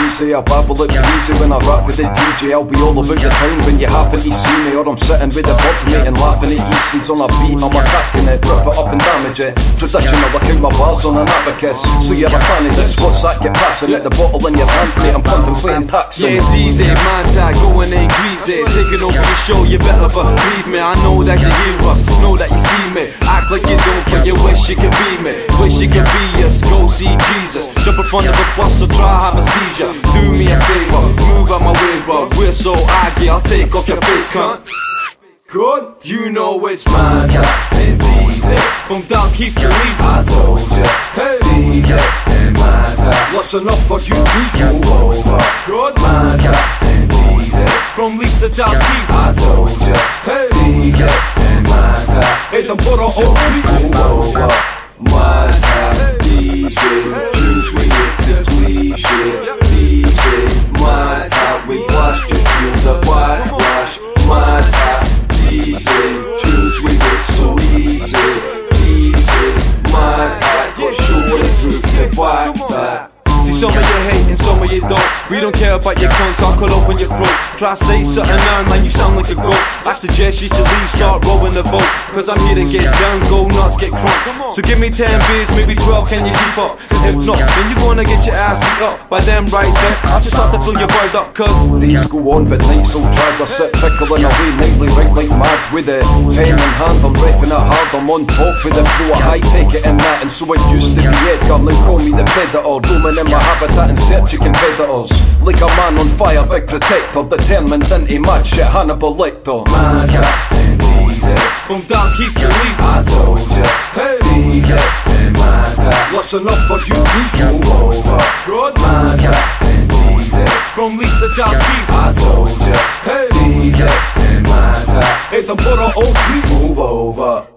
easy, I babble it easy when I rap with the DJ. I'll be all about the town when you happen to see me, or I'm sitting with the bud mate and laughing at Easton's on a beat. I'm attacking it, rip it up and damage it. Traditional, I count my bars on an abacus. So you're a fan of this, what's that get passing it? The bottle in your hand, mate, I'm contemplating taxing. Yeah, it's easy, man, tag, going ain't greasy. Taking over the show, you better believe me. I know that you hear us, know that you see me. Act like you don't, but you wish you could be me. Wish you could be us, go see Jesus. Jump in front of a bus or try have a seizure. Do me a favor, move out my way, but we're so aggy, I'll take off your face, cunt. Good, you know it's Manta and DJ. From Dalkeith to Leith, I told ya. Hey, DJ and Manta. Listen up or you move over. Good, Manta and DJ. From Leith to Dalkeith, I told ya. Hey, DJ and Manta. Edinburgh or Leith, move over. Manta, DJ, tunes we get to please ya. DJ, Manta, we blast you, feel the backlash. Manta, DJ, tunes we get so easy. DJ, Manta, got show and proof the back. See, some of you hate and some of you don't. We don't care about your cunts, I'll cut open your throat. Try to say something now, man, you sound like a goat. I suggest you should leave, start rolling the vote. Cause I'm here to get down, go nuts, get crunk. So give me 10 beers, maybe 12, can you keep up? Cause if not, then you're gonna get your ass beat up by them right there. I'll just start to fill your bird up, cause days go on, but nights will drag. I sit pickling away nightly, right like mad. With a pen in hand, I'm ripping it hard. I'm on top with the flow, I take it in that. And so it used to be Edgar, now call me the predator. Roaming in my habitat and searching competitors. Like a man on fire, big protector. Determined into mad shit, Hannibal Lecter. Manta and DJ. From Dalkeith to Leith, I told ya. Hey, DJ and Manta. Listen up or you move over. Good, Manta and DJ. From Leith to Dalkeith, I told ya. Hey, DJ and Manta. Edinburgh or Leith, move over.